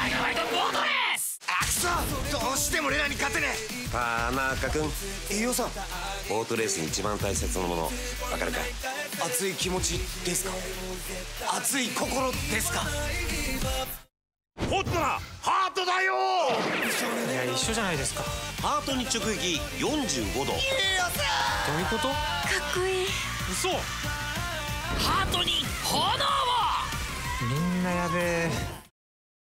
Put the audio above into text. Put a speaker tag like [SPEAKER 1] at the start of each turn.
[SPEAKER 1] イナマイトボートレース。
[SPEAKER 2] あくそ、どうしても俺らに勝てねえ。
[SPEAKER 3] 田中君、
[SPEAKER 2] 飯尾さん、
[SPEAKER 3] ボートレースに一番大切なもの分かるかい？
[SPEAKER 2] 熱い気持ちですか？熱い心ですか？
[SPEAKER 4] ホットなハートだよ。
[SPEAKER 1] いや、一緒じゃないですか。
[SPEAKER 3] ハートに直撃45度。
[SPEAKER 1] どういうこと？か
[SPEAKER 5] っこいい。
[SPEAKER 1] 嘘。ハートに炎を。みんなやべえ。